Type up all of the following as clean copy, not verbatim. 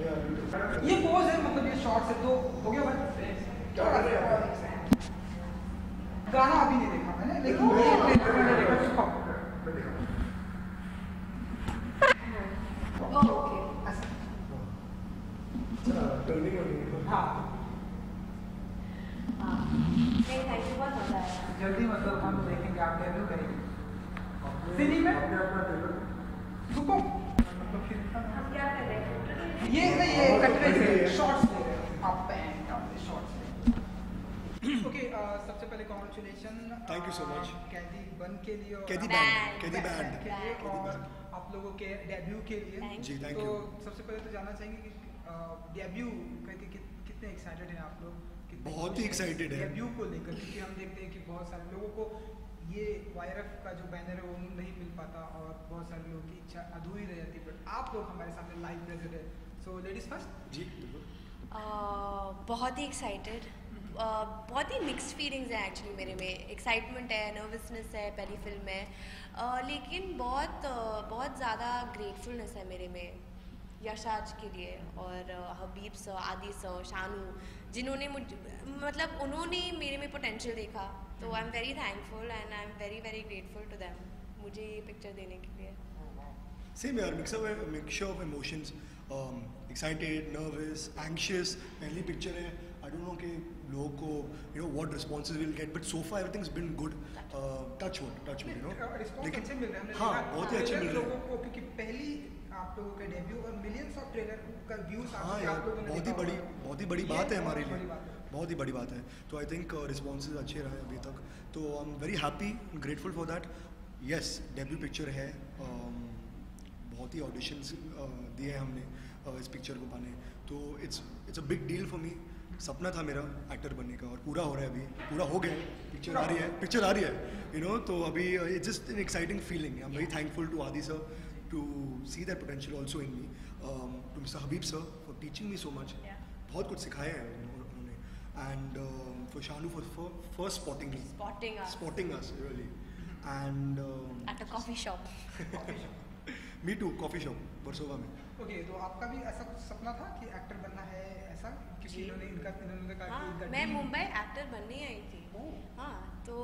ये पोज है, मतलब ये शॉर्ट्स है, तो हो गया भाई। गाना अभी नहीं देखा मैंने, लेकिन ये ट्रेलर मैंने देखा। ओके हाँ नहीं थैंक यू, बहुत मजा आया। जल्दी मतलब हम देखेंगे, आप डेब्यू करेंगे सिनी में रुको, मतलब फिर हम क्या कर रहे हैं? ये कटरे से शॉर्ट्स ले रहे हैं आप, बैंड आप शॉर्ट्स ले। ओके सबसे पहले congratulation, thank you so much Qaidi band के लिए और कैदी बैंड कैदी बैंड के लिए और आप लोगों के डेब्यू के लिए। जी थैंक तो यू। सबसे पहले तो जानना चाहेंगे कि डेब्यू करके कितने एक्साइटेड हैं आप लोग? बहुत ही excited हैं। डेब्यू को लेकर, क्योंकि हम देखते हैं कि बहुत सारे लोगों को ये YRF का जो बैनर है वो नहीं मिल पाता और बहुत सारे लोगों की इच्छा अधूरी रह जाती है, बट आप लोग हमारे सामने लाइव प्रेजेंट है। So ladies first. जी बिल्कुल। बहुत ही एक्साइटेड, बहुत ही मिक्स्ड फीलिंग्स हैं एक्चुअली मेरे में। एक्साइटमेंट है, नर्वसनेस है, पहली फिल्म है, लेकिन बहुत ज़्यादा ग्रेटफुलनेस है मेरे में यशाज के लिए और हबीब सर, आदि सर, शानू, जिन्होंने मतलब उन्होंने मेरे में पोटेंशियल देखा। तो I am very thankful and I am very very grateful to them मुझे ये पिक्चर देने के लिए। सेम यार, mixture of emotions, excited, nervous, anxious. पहली पिक्चर है, आई डोंट नो कि लोगों को you know what responses will get, but so far everything's been good. Touch wood you know, response अच्छे मिल रहे हैं, हाँ बहुत ही अच्छे मिल रहे हैं लोगों को, क्योंकि पहली आप लोगों का डेब्यू और मिलियंस ऑफ ट्रेलर का व्यूज हाँ यार, बहुत ही बड़ी बात है हमारे लिए, बहुत ही बड़ी बात है। तो आई थिंक रिस्पॉन्सेज अच्छे रहे अभी तक, तो I am very happy, grateful for that. Yes debut picture है, बहुत ही ऑडिशंस दिए हैं हमने इस पिक्चर को पाने, तो it's a big deal for me. सपना था मेरा एक्टर बनने का और पूरा हो रहा है, अभी पूरा हो गया, पिक्चर आ रही है यू नो। तो अभी it's just an exciting feeling. I am very thankful to Adi sir to see that potential also in me, to mister Habib sir for teaching me so much, बहुत कुछ सिखाया है उन्होंने, and for Shanu for spotting us really, and at a coffee shop me to, coffee shop Versova में। Okay, तो आपका भी ऐसा कुछ सपना था कि एक्टर बनना है ऐसा? क्योंकि इन्होंने कहा हाँ, कि मैं मुंबई एक्टर बनने आई थी। हाँ, तो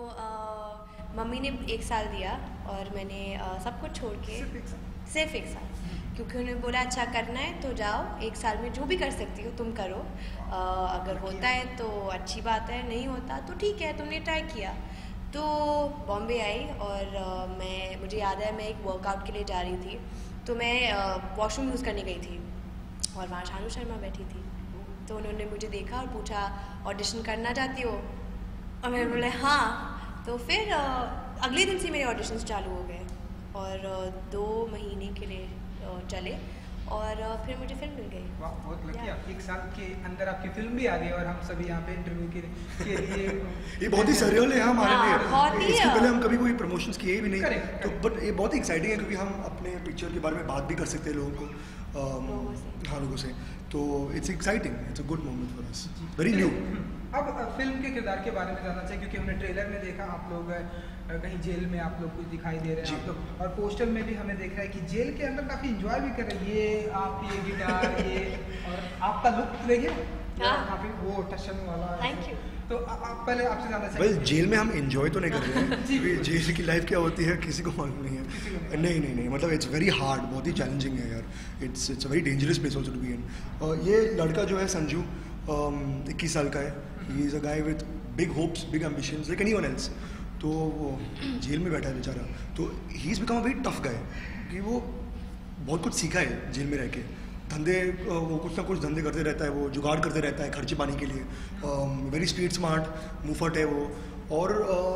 मम्मी ने 1 साल दिया और मैंने सब कुछ छोड़ के सिर्फ एक साल, क्योंकि उन्होंने बोला अच्छा करना है तो जाओ, 1 साल में जो भी कर सकती हो तुम करो, अगर होता है तो अच्छी बात है, नहीं होता तो ठीक है, तुमने ट्राई किया। तो बॉम्बे आई और मुझे याद है मैं एक वर्कआउट के लिए जा रही थी, तो मैं वॉशरूम यूज़ करने गई थी और वहाँ शानू शर्मा बैठी थी, तो उन्होंने मुझे देखा और पूछा ऑडिशन करना चाहती हो, और मैंने बोला हाँ। तो फिर अगले दिन से मेरे ऑडिशंस चालू हो गए और 2 महीने के लिए चले और फिर मुझे फिल्म मिल गई। वाह, बहुत लकी आप, 1 साल के अंदर आपकी फिल्म भी आ गई और हम सभी यहाँ पे इंटरव्यू के लिए ये बहुत ही सरियल है हमारे लिए, बहुत ही इसके पहले हम कभी कोई प्रमोशंस किए भी नहीं। Correct, तो बट ये बहुत ही एक्साइटिंग है क्योंकि हम अपने पिक्चर के बारे में बात भी कर सकते हैं लोगों को, लोगों से, तो it's exciting, it's a good moment for us, very new. अब फिल्म के किरदार के बारे में जानना चाहिए, क्योंकि हमने ट्रेलर में देखा आप लोग कहीं जेल में आप लोग कुछ दिखाई दे रहे हैं आप लोग, और पोस्टर में भी हमें देख रहा है कि जेल के अंदर काफ़ी इंजॉय भी कर रहे हैं, ये गिटार ये और आपका लुक देखिए काफ़ी वो टशन वाला। Thank you. तो आप पहले आपसे जानना चाहिए, वेल जेल में हम एंजॉय तो नहीं कर रहे हैं जेल की लाइफ क्या होती है किसी को मालूम नहीं है। नहीं मतलब इट्स वेरी हार्ड, बहुत ही चैलेंजिंग है यार, it's a very dangerous place also to be in. ये लड़का जो है संजू 21 साल का है, he is a guy with big hopes, big ambitions like anyone else. तो वो जेल में बैठा है बेचारा, तो he is become a very tough guy, कि वो बहुत कुछ सीखा है जेल में रह के, धंधे, वो कुछ ना कुछ धंधे करते रहता है, वो जुगाड़ करते रहता है खर्चे पानी के लिए, वेरी स्ट्रीट स्मार्ट, मुफट है वो। और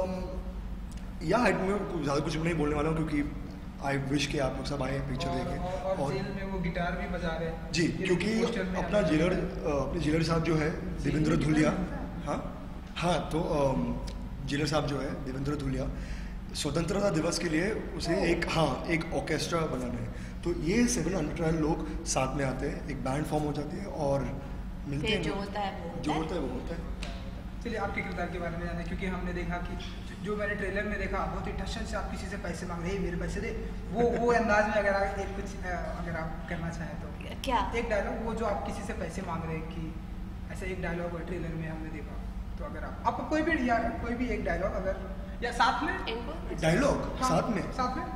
या मैं ज़्यादा कुछ नहीं बोलने वाला हूँ क्योंकि आई विश कि आप लोग सब आए पिक्चर देखें। और जेल में वो गिटार भी बजा रहे हैं जी, क्योंकि अपना जेलर साहब जो है देवेंद्र धुलिया, हाँ तो जेलर साहब जो है देवेंद्र धुलिया, स्वतंत्रता दिवस के लिए उसे एक ऑर्केस्ट्रा बनाना है, तो ये 700 लोग साथ में आते हैं, एक बैंड फॉर्म हो जाती है और मिलते हैं, जो होता है वो होता है। चलिए आपके किरदार के बारे में जानना है, क्योंकि हमने देखा कि जो मैंने ट्रेलर में देखा बहुत ही टशन से आप किसी से पैसे मांग रहे हैं, मेरे पैसे दे, वो अंदाज में अगर आप एक कुछ अगर आप करना चाहें तो क्या एक डायलॉग, वो जो आप किसी से पैसे मांग रहे हैं कि ऐसा एक डायलॉग ट्रेलर में हमने देखा, तो अगर आप कोई भी या कोई भी एक डायलॉग अगर या साथ में डायलॉग साथ में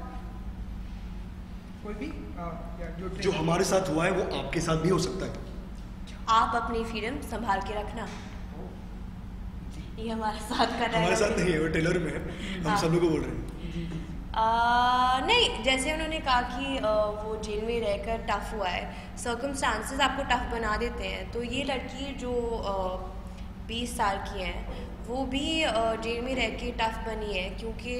कोई भी जो हमारे साथ हुआ है वो आपके साथ भी हो सकता है। आप अपनी फ्रीडम संभाल के रखना, ये हमारे साथ का हमारे साथ नहीं है, वो ट्रेलर में है, हम सब लोग को बोल रहे हैं। नहीं, जैसे उन्होंने कहा कि वो जेल में रहकर टफ हुआ है, सर्कमस्टांसेस आपको टफ बना देते हैं, तो ये लड़की जो 20 साल की है वो भी जेल में रह के टफ बनी है, क्योंकि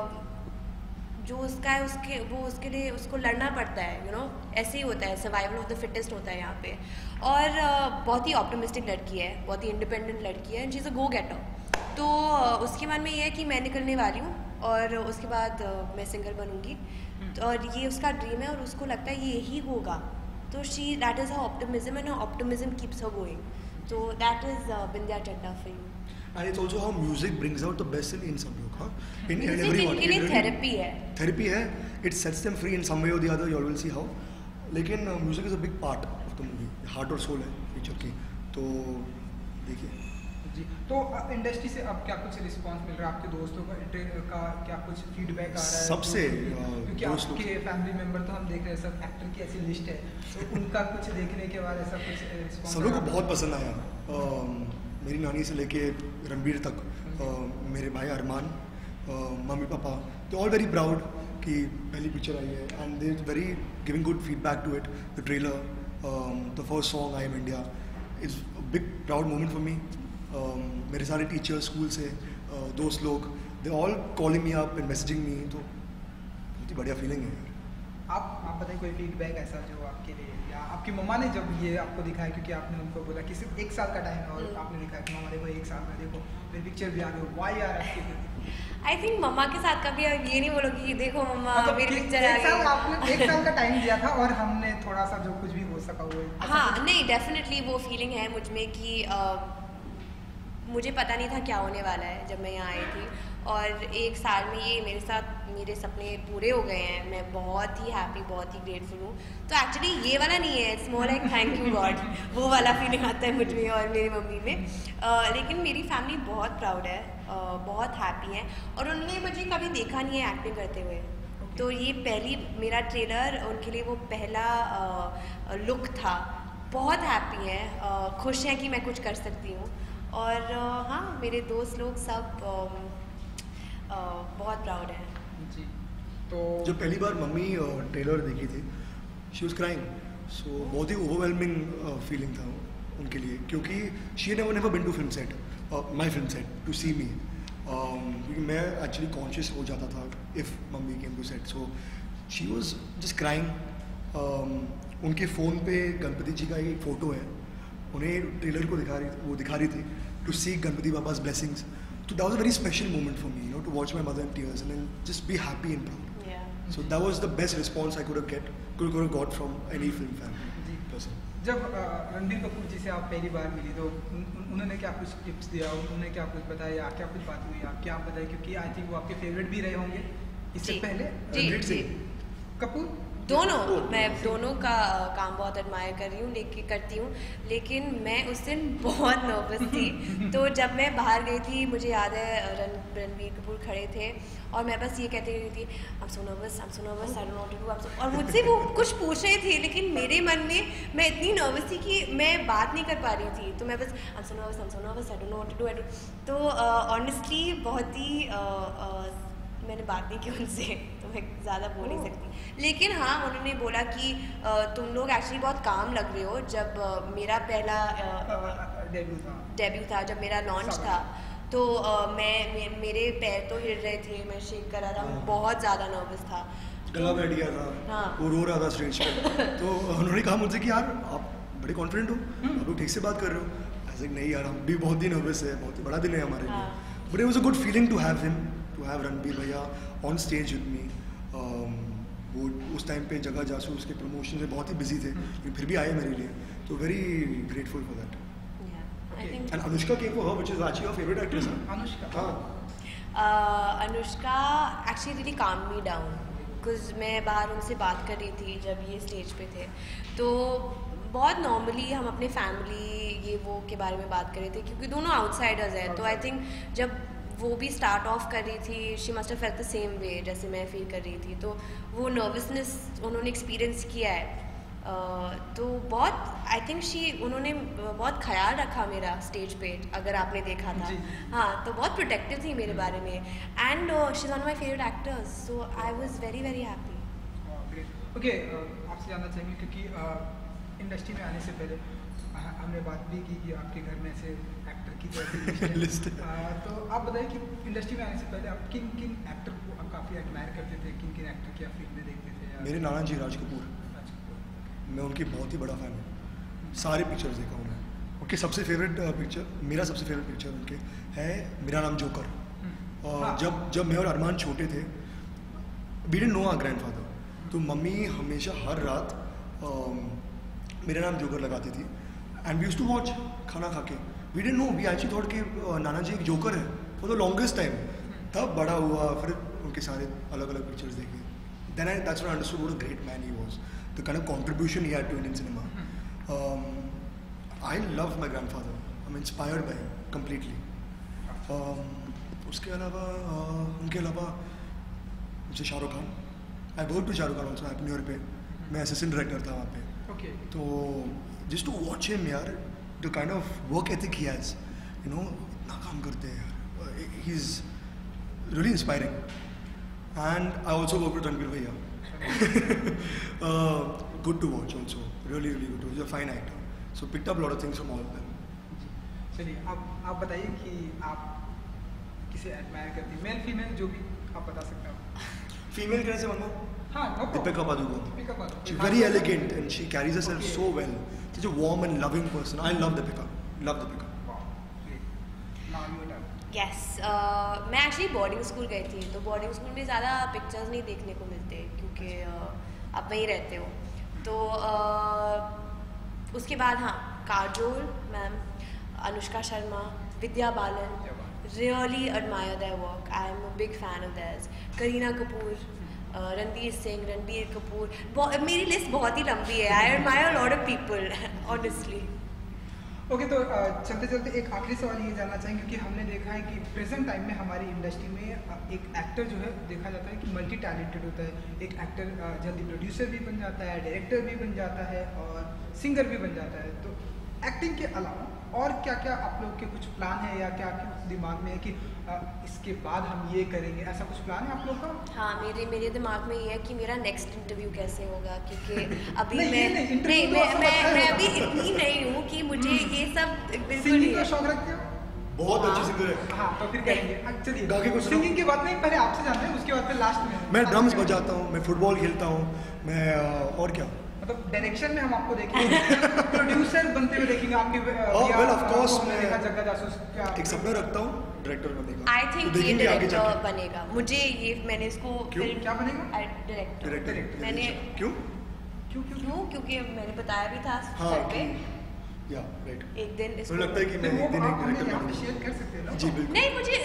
जो उसका है उसके लिए उसको लड़ना पड़ता है, ऐसे ही होता है, सर्वाइवल ऑफ द फिटेस्ट होता है यहाँ पे। और बहुत ही ऑप्टिमिस्टिक लड़की है, बहुत ही इंडिपेंडेंट लड़की है, शी इज़ अ गो गेटर। तो उसके मन में ये है कि मैं निकलने वाली हूँ और उसके बाद मैं सिंगर बनूंगी, और ये उसका ड्रीम है और उसको लगता है ये ही होगा, तो that is her optimism and optimism keeps her going, तो that is Bindiya Chadha for you. And it's also how music brings out the best in some लोग, हाँ? In Music everyone. इनके लिए थेरेपी है। Therapy है, it sets them free in some way or the other. You all will see how. लेकिन music is a big part of the movie. Heart और soul है picture की, तो देखिए। जी, तो इंडस्ट्री से अब क्या कुछ रिस्पांस मिल रहा है आपके दोस्तों का क्या कुछ फीडबैक आ रहा है? सबसे क्योंकि आपके फैमिली मेंबर तो हम देख रहे हैं सब एक्टर की ऐसी लिस्ट है, तो उनका कुछ देखने के बाद ऐसा कुछ रिस्पांस? सब लोगों को बहुत पसंद आया, मेरी नानी से लेके रणबीर तक, मेरे भाई अरमान, मम्मी पापा, तो ऑल वेरी प्राउड कि पहली पिक्चर आई है, and they very giving good feedback to it. The trailer, the first song I am India is big proud moment for me. मेरे सारे टीचर्स स्कूल से, दोस्त लोग, they all calling me up and messaging me, तो बहुत ही बढ़िया feeling है। आप बताइए कोई फीडबैक ऐसा जो आपके लिए, या आपकी मम्मा ने जब ये आपको दिखाया, क्योंकि आपने उनको बोला कि सिर्फ 1 साल का टाइम है और आपने दिखाया कि मम्मा देखो 1 साल में देखो मेरी पिक्चर भी आ गई, वाई यार आपकी? आई थिंक मम्मा के साथ कभी ये नहीं बोलोगी कि देखो मम्मा मेरी पिक्चर आ गई। आपने 1 साल का टाइम दिया था और हमने थोड़ा सा जो कुछ भी हो सका वो। हाँ, नहीं, डेफिनेटली वो फीलिंग है मुझ में कि मुझे पता नहीं था क्या होने वाला है जब मैं यहाँ आई थी, और 1 साल में ये मेरे साथ मेरे सपने पूरे हो गए हैं। मैं बहुत ही हैप्पी, बहुत ही ग्रेटफुल हूँ। तो एक्चुअली ये वाला नहीं है, it's more like thank you god, वो वाला फीलिंग आता है मुझ में और मेरी मम्मी में। लेकिन मेरी फैमिली बहुत प्राउड है, बहुत हैप्पी है, और उन्होंने मुझे कभी देखा नहीं है एक्टिंग करते हुए, तो ये पहली मेरा ट्रेलर उनके लिए वो पहला लुक था। बहुत हैप्पी हैं, खुश हैं कि मैं कुछ कर सकती हूँ, और हाँ, मेरे दोस्त लोग सब बहुत प्राउड हैं जी। तो जब पहली बार मम्मी ट्रेलर देखी थी, शी वाज क्राइंग, सो बहुत ही ओवरवेलमिंग फीलिंग था उनके लिए, क्योंकि she never been to film set, my film set, to see me, क्योंकि मैं एक्चुअली कॉन्शियस हो जाता था if mummy came to set, so she was just crying. उनके फ़ोन पे गणपति जी का एक फ़ोटो है, उन्हें ट्रेलर को दिखा रही थी टू सी गणपति बाबा's blessings. So that was a very special moment for me, to watch my mother in tears and then just be happy and proud. Yeah. So that was the best response I could have got from any film fan person. जब रणबीर कपूर जी से आप पहली बार मिली तो उन्होंने क्या कुछ tips दिया, उन्होंने क्या कुछ बताया, क्या कुछ बात हुई, आप क्या बताया, क्योंकि आई थिंक वो आपके फेवरेट भी रहे होंगे इससे पहले? जी कपूर दोनों, मैं दोनों का काम बहुत एडमायर करती हूँ, लेकिन मैं उस दिन बहुत नर्वस थी। तो जब मैं बाहर गई थी, मुझे याद है रणबीर कपूर खड़े थे और मैं बस ये कहती रही थी, I'm so nervous, I don't know what to do, और मुझसे वो कुछ पूछ रहे थे, लेकिन मेरे मन में मैं इतनी नर्वस थी कि मैं बात नहीं कर पा रही थी, तो मैं बस I'm so nervous, I don't know what to do, तो ऑनेस्टली बहुत ही मैंने बात नहीं की उनसे, तो मैं ज़्यादा बोल नहीं सकती। लेकिन हाँ, उन्होंने बोला कि तुम लोग एक्चुअली बहुत काम लग रहे हो। जब मेरा पहला डेब्यू था, जब मेरा लॉन्च था, तो मेरे पैर तो हिल रहे थे, मैं शेक कर रहा था, बहुत ज़्यादा नर्वस था, गला बैठ गया था, हाँ, वो रो रहा था स्टेज पे। तो उन्होंने कहा मुझसे कि यार आप बड़े कॉन्फिडेंट हो, आप लोग ठीक से बात कर रहे हो। ऐसे नहीं यार, हम भी बहुत ही नर्वस है, बहुत ही बड़ा दिन है हमारे लिए, but it was a good feeling to have him, to have Ranbir भैया ऑन स्टेज विद मी। वो उस टाइम पे जगह जासूस के प्रमोशन से बहुत ही बिजी थे, लेकिन फिर भी आए मेरे लिए, तो very grateful for that. And Anushka came for her, which is actually your favourite actress. Anushka, हाँ, अनुष्का एक्चुअली रियली काम मी डाउन, बिकॉज मैं बाहर उनसे बात कर रही थी जब ये स्टेज पे थे, तो बहुत नॉर्मली हम अपने फैमिली ये वो के बारे में बात कर रहे थे, क्योंकि दोनों आउटसाइडर्स हैं। तो आई थिंक जब वो भी स्टार्ट ऑफ कर रही थी, she must have felt the same way जैसे मैं फील कर रही थी, तो वो नर्वसनेस उन्होंने एक्सपीरियंस किया है। तो बहुत आई थिंक उन्होंने बहुत ख्याल रखा मेरा स्टेज पे, अगर आपने देखा था। हाँ, तो बहुत प्रोटेक्टिव थी मेरे बारे में, and she is one of my favourite actors, so I was very very happy. Okay, आपसे जानना चाहेंगे क्योंकि इंडस्ट्री में आने से पहले हमने बात भी की कि आपके घर में ऐसे एक्टर की तरह लिस्ट तो आप बताइए कि इंडस्ट्री में आने से पहले आप किन किन एक्टर को आप काफ़ी एडमायर करते थे, किन किन एक्टर की आप फिल्में देखते थे? मेरे नाना जी राज कपूर, मैं उनकी बहुत ही बड़ा फ़ैन हूँ, सारे पिक्चर्स देखा हूँ मैं उनके। सबसे फेवरेट पिक्चर, मेरा सबसे फेवरेट पिक्चर उनके है मेरा नाम जोकर। जब मैं और अरमान छोटे थे, we didn't know our grandfather, तो मम्मी हमेशा हर रात मेरा नाम जोकर लगाती थी, and we used to watch खाना खा के। We didn't know, we actually thought कि नाना जी एक जोकर है फॉर द लॉन्गेस्ट टाइम। तब बड़ा हुआ, फिर उनके सारे अलग अलग पिक्चर्स देखे, then that's when I understood what a great man he was, the kind of contribution he had to Indian cinema. I love my grandfather. I'm inspired by him completely. उसके अलावा उनके अलावा मुझे Shahrukh Khan, I worked with Shahrukh Khan also Happy New Year पे, मैं assistant director था वहाँ पे। Okay. तो just to watch him यार, the kind of work ethic he has, you know, इतना काम करते हैं यार, he's really inspiring. And I also worked with Ranbir Bhaiya. Good to watch also, really good to watch. He's a fine actor, so picked up a lot of things from all of them. चलिए, आप बताइए कि आप किसे admire करती, male female जो भी आप बता सकते हो। फीमेल कहने से मानो, हाँ, Deepika Padukone. Deepika Padukone. She's very elegant and she carries herself so well. She's a warm and loving person. I love Deepika. Love Deepika. Wow, great. Now you turn. Yes, मैं actually boarding school गई थी, तो boarding school में ज़्यादा pictures नहीं देखने को मिलते, क्योंकि आप वहीं रहते हो। तो उसके बाद हाँ, Kajol ma'am, Anushka Sharma, Vidya Balan, really admire their work, I am a big fan of theirs. Kareena Kapoor, Ranveer Singh, Ranbir Kapoor, मेरी लिस्ट बहुत ही लंबी है। I admire a lot of people honestly. Okay, तो चलते चलते एक आखिरी सवाल ये जानना चाहेंगे, क्योंकि हमने देखा है कि प्रेजेंट टाइम में हमारी इंडस्ट्री में एक एक्टर जो है देखा जाता है कि मल्टी टैलेंटेड होता है। एक एक्टर जल्दी प्रोड्यूसर भी बन जाता है, डायरेक्टर भी बन जाता है और सिंगर भी बन जाता है। तो एक्टिंग के अलावा और क्या क्या आप लोग के कुछ प्लान है, या क्या कुछ दिमाग में है कि इसके बाद हम ये करेंगे, ऐसा कुछ प्लान है आप लोग का? हाँ, मेरे दिमाग में ये है कि मेरा नेक्स्ट इंटरव्यू कैसे होगा, क्योंकि अभी नहीं, मैं अभी इतनी नहीं हूँ कि मुझे ये सब बिल्कुल सिंगिंग का शौक रखते हो? बहुत अच्छी सिंगर है। हाँ, तो फिर करेंगे। चलिए, गा के कुछ सिंगिंग की बात नहीं, पहले आपसे जानते हैं, उसके बाद फिर लास्ट में। मैं ड्रम्स बजाता हूँ, मैं फुटबॉल खेलता हूँ, मैं और क्या, मतलब डायरेक्शन में हम आपको देखेंगे, प्रोड्यूसर बनते हुए देखेंगे आपके। वेल ऑफ कोर्स मैं देखा जग्गा जासूस का एक सपना रखता हूँ डायरेक्टर बनने का। आई थिंक ये डायरेक्टर बनेगा, मुझे ये मैंने इसको फिल्म क्या बनेगा? डायरेक्टर मैंने क्यों क्योंकि मैंने बताया भी था हाँ, सर पे या राइट। एक दिन इसको मुझे लगता है कि मैं एक दिन एक डायरेक्टर बनूंगा। शेयर कर सकते हैं ना? जी बिल्कुल। नहीं, मुझे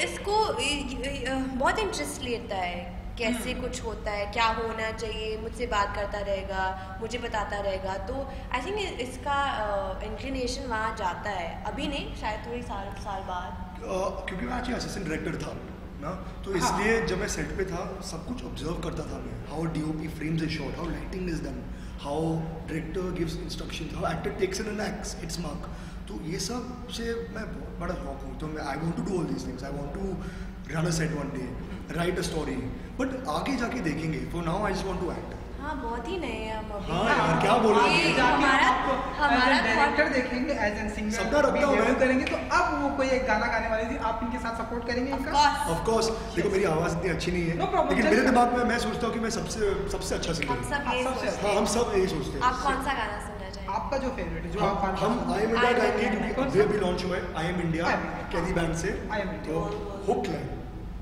इसको बहुत इंटरेस्ट लेता है, कैसे कुछ होता है, क्या होना चाहिए, मुझसे बात करता रहेगा, मुझे बताता रहेगा। तो आई थिंक इसका इंक्लिनेशन वहाँ जाता है, अभी नहीं, शायद थोड़ी साल बाद। क्योंकि मैं एक्चुअली असिस्टेंट डायरेक्टर था ना, तो इसलिए जब मैं सेट पे था सब कुछ ऑब्जर्व करता था मैं, how DOP frames a shot, how lighting is done, how director gives instructions, how actor takes an acts its mark. तो ये सब से मैं बहुत बड़ा शौक हूँ, तो मैं I want to do all these things, I want to run a set one day, write a story, but आगे जाके देखेंगे। For now I just want to act. हाँ, बहुत ही नए हैं हम अभी। हाँ यार, क्या बोल रहे हैं? हमारा डायरेक्टर देखेंगे, एज एन सिंगर सपना रखता हूँ मैं। करेंगे, तो अब वो कोई एक गाना गाने वाली थी, आप इनके साथ सपोर्ट करेंगे इनका? Of course. देखो मेरी आवाज़ इतनी अच्छी नहीं है, No problem, लेकिन मेरे दिमाग में मैं सोचता हूँ कि मैं सबसे अच्छा सिंगर हम हूँ। सब ये सबसे सोचते हाँ, हैं। हम सब यही सोचते हैं। आप कौन सा गाना सुनना चाहेंगे? आपका जो फेवरेट है, जो आप हम आई एम इंडिया गाएंगे, क्योंकि अभी अभी लॉन्च हुआ है I am India Qaidi band से। I Am India। तो हुक लाइन,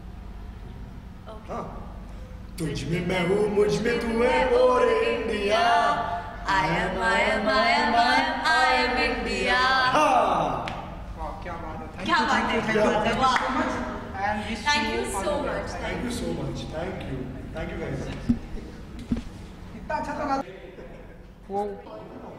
Okay. हाँ, तुझ में मैं हूँ, मुझ में तू है, और इंडिया, I am India। हाँ, वाह, क्या बात है, क्या बात है, थैंक यू वाह। So much, and wish Thank you you so much. Thank you so much. Thank you guys. कितना अच्छा था वो